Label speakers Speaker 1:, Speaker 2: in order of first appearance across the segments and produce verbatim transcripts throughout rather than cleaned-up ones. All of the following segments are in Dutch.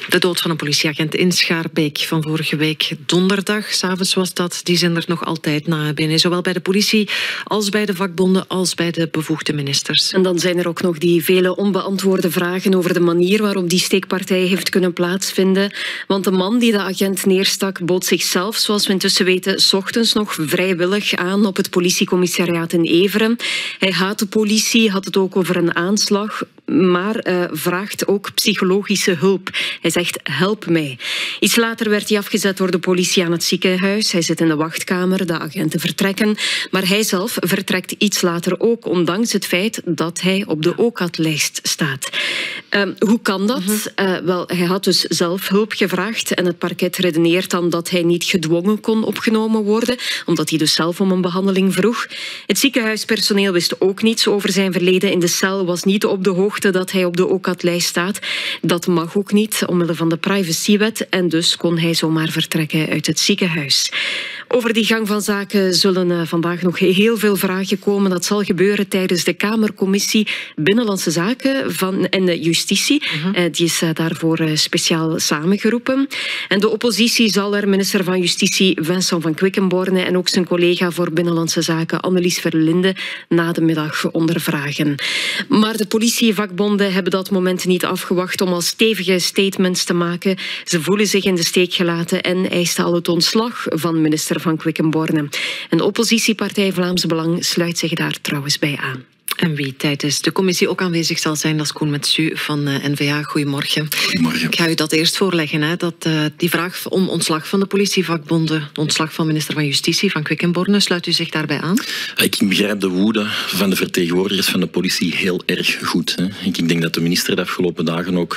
Speaker 1: De dood van een politieagent in Schaarbeek van vorige week donderdag. 's Avonds was dat. Die zijn er nog altijd na binnen. Zowel bij de politie als bij de vakbonden als bij de bevoegde ministers.
Speaker 2: En dan zijn er ook nog die vele onbeantwoorde vragen over de manier waarop die steekpartij heeft kunnen plaatsvinden. Want de man die de agent neerstak bood zichzelf, zoals we intussen weten, 's ochtends nog vrijwillig aan op het politiecommissariaat in Everen. Hij haat de politie, had het ook over een aanslag, maar uh, vraagt ook psychologische hulp. Hij zegt, help mij. Iets later werd hij afgezet door de politie aan het ziekenhuis. Hij zit in de wachtkamer, de agenten vertrekken. Maar hij zelf vertrekt iets later ook, ondanks het feit dat hij op de O C A D-lijst staat. Uh, hoe kan dat? Uh, wel, hij had dus zelf hulp gevraagd en het parket redeneert dan dat hij niet gedwongen kon opgenomen worden, omdat hij dus zelf om een behandeling vroeg. Het ziekenhuispersoneel wist ook niets over zijn verleden in de cel, was niet op de hoogte dat hij op de O C A D-lijst staat. Dat mag ook niet, omwille van de privacywet, en dus kon hij zomaar vertrekken uit het ziekenhuis. Over die gang van zaken zullen uh, vandaag nog heel veel vragen komen. Dat zal gebeuren tijdens de Kamercommissie Binnenlandse Zaken van, en de Justitie. Uh-huh. uh, die is uh, daarvoor uh, speciaal samengeroepen. En de oppositie zal er minister van Justitie Vincent van Quickenborne en ook zijn collega voor Binnenlandse Zaken Annelies Verlinde na de middag ondervragen. Maar de politievakbonden hebben dat moment niet afgewacht om al stevige statements te maken. Ze voelen zich in de steek gelaten en eisten al het ontslag van minister van Quickenborne. En de oppositiepartij Vlaams Belang sluit zich daar trouwens bij aan.
Speaker 1: En wie tijdens de commissie ook aanwezig zal zijn, dat is Koen Metsu van uh, N V A. Goedemorgen.
Speaker 3: Goedemorgen.
Speaker 1: Ik ga u dat eerst voorleggen, hè, dat uh, die vraag om ontslag van de politievakbonden, ontslag van minister van Justitie, van Quickenborne, sluit u zich daarbij aan?
Speaker 3: Ik begrijp de woede van de vertegenwoordigers van de politie heel erg goed. Hè. Ik denk dat de minister de afgelopen dagen ook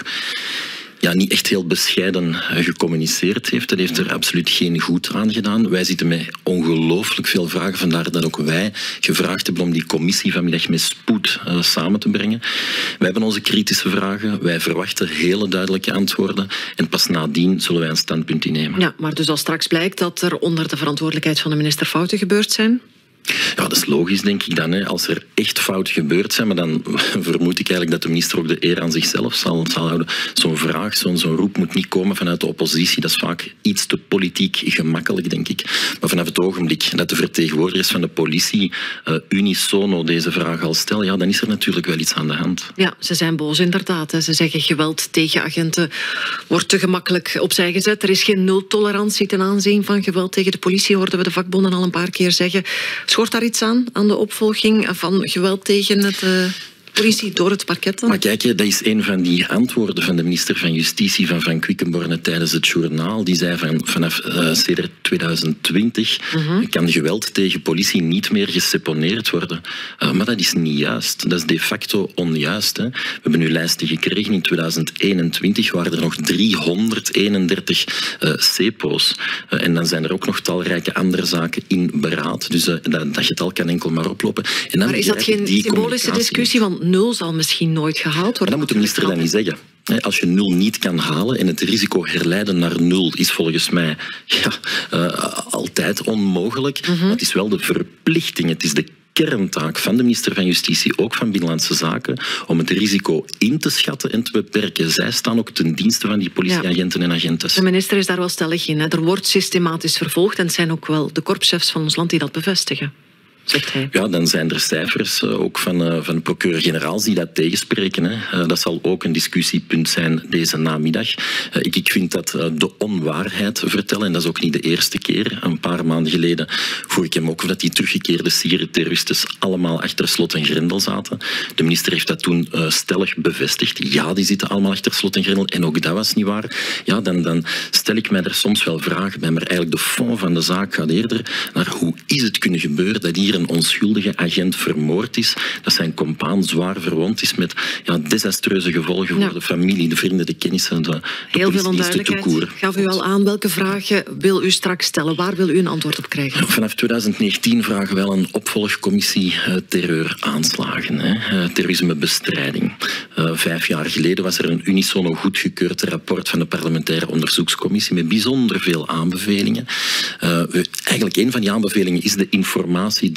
Speaker 3: ja, niet echt heel bescheiden gecommuniceerd heeft. Dat heeft er absoluut geen goed aan gedaan. Wij zitten met ongelooflijk veel vragen, vandaar dat ook wij gevraagd hebben om die commissie vanmiddag met spoed uh, samen te brengen. Wij hebben onze kritische vragen, wij verwachten hele duidelijke antwoorden en pas nadien zullen wij een standpunt innemen.
Speaker 1: Ja, maar dus als straks blijkt dat er onder de verantwoordelijkheid van de minister fouten gebeurd zijn?
Speaker 3: Ja, dat is logisch, denk ik dan. Hè. Als er echt fouten gebeurd zijn, maar dan vermoed ik eigenlijk dat de minister ook de eer aan zichzelf zal, zal houden. Zo'n vraag, zo'n zo'n roep moet niet komen vanuit de oppositie. Dat is vaak iets te politiek gemakkelijk, denk ik. Maar vanaf het ogenblik dat de vertegenwoordigers van de politie uh, unisono deze vraag al stellen, ja, dan is er natuurlijk wel iets aan de hand.
Speaker 1: Ja, ze zijn boos inderdaad. Hè. Ze zeggen geweld tegen agenten wordt te gemakkelijk opzij gezet. Er is geen nultolerantie ten aanzien van geweld tegen de politie, hoorden we de vakbonden al een paar keer zeggen. Schort daar iets aan, aan de opvolging van geweld tegen het uh, politie door het parket dan?
Speaker 3: Maar kijk, dat is een van die antwoorden van de minister van Justitie van Van Quickenborne tijdens het journaal. Die zei van vanaf uh, sedert tweeduizend twintig uh-huh. kan geweld tegen politie niet meer geseponeerd worden. Uh, maar dat is niet juist. Dat is de facto onjuist. Hè. We hebben nu lijsten gekregen. In tweeduizend eenentwintig waren er nog driehonderdeenendertig uh, sepo's. Uh, en dan zijn er ook nog talrijke andere zaken in beraad. Dus uh, dat, dat getal kan enkel maar oplopen. En dan
Speaker 1: maar is dat geen symbolische discussie? Want nul zal misschien nooit gehaald worden.
Speaker 3: Dat moet de minister dan niet zeggen. Als je nul niet kan halen en het risico herleiden naar nul is volgens mij ja, uh, altijd onmogelijk. Uh-huh. Het is wel de verplichting, het is de kerntaak van de minister van Justitie, ook van Binnenlandse Zaken, om het risico in te schatten en te beperken. Zij staan ook ten dienste van die politieagenten ja. en agentes.
Speaker 1: De minister is daar wel stellig in. Hè. Er wordt systematisch vervolgd en het zijn ook wel de korpschefs van ons land die dat bevestigen. Zegt hij.
Speaker 3: Ja, dan zijn er cijfers uh, ook van, uh, van procureur-generaals die dat tegenspreken. Hè. Uh, dat zal ook een discussiepunt zijn deze namiddag. Uh, ik, ik vind dat uh, de onwaarheid vertellen, en dat is ook niet de eerste keer. Een paar maanden geleden vroeg ik hem ook of dat die teruggekeerde Syrië-terroristen allemaal achter slot en grendel zaten. De minister heeft dat toen uh, stellig bevestigd. Ja, die zitten allemaal achter slot en grendel. En ook dat was niet waar. Ja, dan, dan stel ik mij er soms wel vragen bij, maar eigenlijk de fond van de zaak gaat eerder naar hoe is het kunnen gebeuren dat hier een onschuldige agent vermoord is, dat zijn compaan zwaar verwond is met ja, desastreuze gevolgen ja. voor de familie, de vrienden, de kennissen, de, de
Speaker 1: Heel veel onduidelijkheid. Gaf u al aan welke vragen wil u straks stellen? Waar wil u een antwoord op krijgen?
Speaker 3: Vanaf tweeduizend negentien vragen we wel een opvolgcommissie uh, terreuraanslagen, hè, uh, terrorismebestrijding. Uh, vijf jaar geleden was er een unisono goedgekeurd rapport van de parlementaire onderzoekscommissie met bijzonder veel aanbevelingen. Uh, we, eigenlijk een van die aanbevelingen is de informatie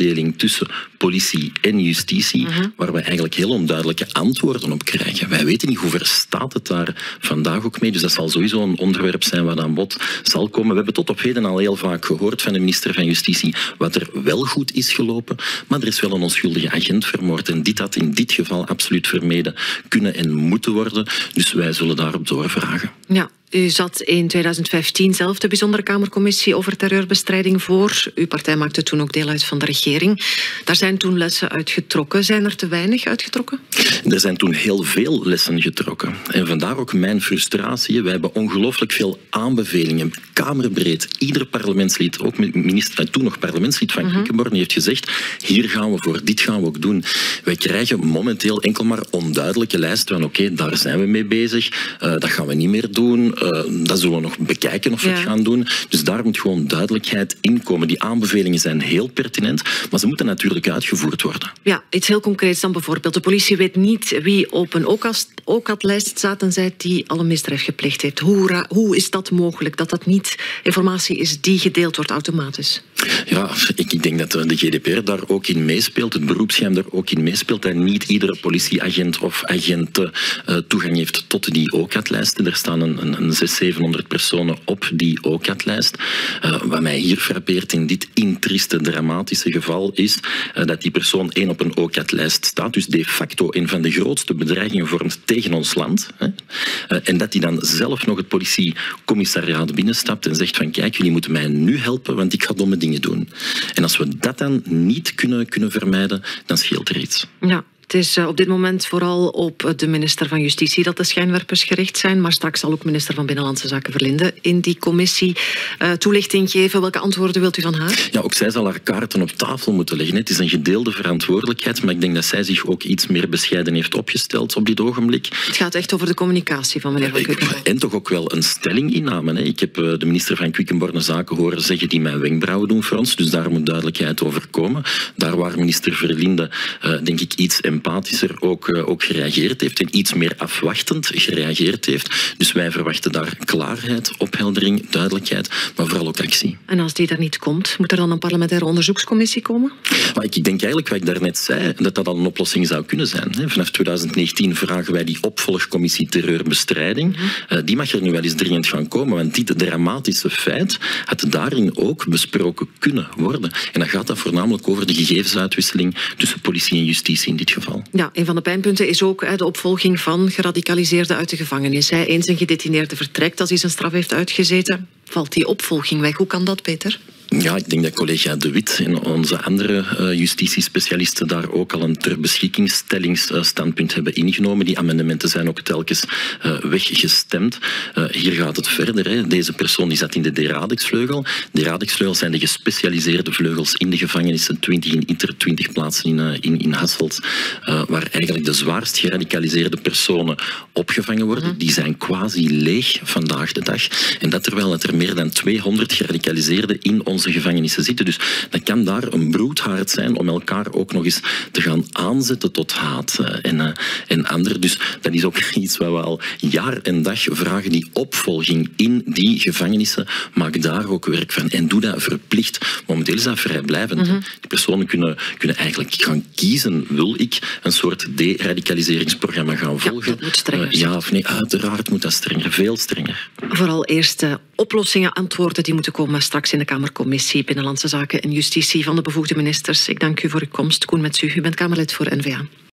Speaker 3: aanbeveling tussen politie en justitie, mm-hmm. waar we eigenlijk heel onduidelijke antwoorden op krijgen. Wij weten niet hoe ver staat het daar vandaag ook mee, dus dat zal sowieso een onderwerp zijn wat aan bod zal komen. We hebben tot op heden al heel vaak gehoord van de minister van Justitie wat er wel goed is gelopen, maar er is wel een onschuldige agent vermoord en dit had in dit geval absoluut vermeden kunnen en moeten worden, dus wij zullen daarop doorvragen.
Speaker 1: Ja. U zat in tweeduizend vijftien zelf de Bijzondere Kamercommissie over terreurbestrijding voor. Uw partij maakte toen ook deel uit van de regering. Daar zijn toen lessen uitgetrokken. Zijn er te weinig uitgetrokken?
Speaker 3: Er zijn toen heel veel lessen getrokken. En vandaar ook mijn frustratie. Wij hebben ongelooflijk veel aanbevelingen, kamerbreed. Ieder parlementslid, ook minister, toen nog parlementslid van Quickenborne, heeft gezegd, hier gaan we voor, dit gaan we ook doen. Wij krijgen momenteel enkel maar onduidelijke lijsten van oké, okay, daar zijn we mee bezig, uh, dat gaan we niet meer doen. Uh, dat zullen we nog bekijken of we ja. het gaan doen. Dus daar moet gewoon duidelijkheid in komen. Die aanbevelingen zijn heel pertinent, maar ze moeten natuurlijk uitgevoerd worden.
Speaker 1: Ja, iets heel concreets dan bijvoorbeeld. De politie weet niet wie op een O C A D-lijst staat en zij die al een misdrijf gepleegd heeft. Hoe, hoe is dat mogelijk, dat dat niet informatie is die gedeeld wordt automatisch?
Speaker 3: Ja, ik, ik denk dat de G D P R daar ook in meespeelt, het beroepsgeheim daar ook in meespeelt, dat niet iedere politieagent of agent uh, toegang heeft tot die O C A D-lijsten. Er staan een, een, een zeshonderd, zevenhonderd personen op die O C A D-lijst. Uh, wat mij hier frappeert in dit intrieste, dramatische geval is uh, dat die persoon één op een O C A D-lijst staat, dus de facto een van de grootste bedreigingen vormt tegen ons land. Hè. Uh, en dat hij dan zelf nog het politiecommissariaat binnenstapt en zegt van kijk, jullie moeten mij nu helpen, want ik ga domme dingen doen. En als we dat dan niet kunnen, kunnen vermijden, dan scheelt er iets.
Speaker 1: Ja. Het is op dit moment vooral op de minister van Justitie dat de schijnwerpers gericht zijn, maar straks zal ook minister van Binnenlandse Zaken Verlinde in die commissie uh, toelichting geven. Welke antwoorden wilt u van haar?
Speaker 3: Ja, ook zij zal haar kaarten op tafel moeten leggen. Het is een gedeelde verantwoordelijkheid, maar ik denk dat zij zich ook iets meer bescheiden heeft opgesteld op dit ogenblik.
Speaker 1: Het gaat echt over de communicatie van meneer Van Quickenborne.
Speaker 3: En toch ook wel een stelling innemen. Hè. Ik heb de minister van Quickenborne Zaken horen zeggen die mijn wenkbrauwen doen voor ons, dus daar moet duidelijkheid over komen. Daar waar minister Verlinde, uh, denk ik, iets empathischer ook, uh, ook gereageerd heeft en iets meer afwachtend gereageerd heeft. Dus wij verwachten daar klaarheid, opheldering, duidelijkheid, maar vooral ook actie.
Speaker 1: En als die er niet komt, moet er dan een parlementaire onderzoekscommissie komen?
Speaker 3: Maar ik denk eigenlijk, wat ik daarnet zei, dat dat al een oplossing zou kunnen zijn. Vanaf twintig negentien vragen wij die opvolgcommissie terreurbestrijding. Uh, die mag er nu wel eens dringend gaan komen, want dit dramatische feit had daarin ook besproken kunnen worden. En dan gaat dat voornamelijk over de gegevensuitwisseling tussen politie en justitie in dit geval.
Speaker 1: Ja, een van de pijnpunten is ook de opvolging van geradicaliseerden uit de gevangenis. Eens een gedetineerde vertrekt als hij zijn straf heeft uitgezeten, valt die opvolging weg. Hoe kan dat, Peter?
Speaker 3: Ja, ik denk dat collega De Wit en onze andere uh, justitiespecialisten daar ook al een ter beschikkingstellingsstandpunt hebben ingenomen. Die amendementen zijn ook telkens uh, weggestemd. Uh, hier gaat het verder. Hè. Deze persoon die zat in de D-Radix-vleugel. D-Radix-vleugels zijn de gespecialiseerde vleugels in de gevangenissen, twintig in Iter, twintig plaatsen in, uh, in, in Hasselt, uh, waar eigenlijk de zwaarst geradicaliseerde personen opgevangen worden. Mm. Die zijn quasi leeg vandaag de dag. En dat terwijl dat er meer dan tweehonderd geradicaliseerden in ons onze gevangenissen zitten. Dus dat kan daar een broedhaard zijn om elkaar ook nog eens te gaan aanzetten tot haat en, uh, en ander. Dus dat is ook iets wat we al jaar en dag vragen. Die opvolging in die gevangenissen, maak daar ook werk van. En doe dat verplicht. Momenteel is dat vrijblijvend. Mm-hmm. Die personen kunnen, kunnen eigenlijk gaan kiezen. Wil ik een soort deradicaliseringsprogramma gaan volgen?
Speaker 1: Ja, dat moet strenger.
Speaker 3: Uh, ja of nee? Uiteraard moet dat strenger. Veel strenger.
Speaker 1: Vooral eerst uh, oplossingen, antwoorden die moeten komen straks in de Kamercommissie Binnenlandse Zaken en Justitie van de bevoegde ministers. Ik dank u voor uw komst. Koen Metsu, u bent Kamerlid voor N V A.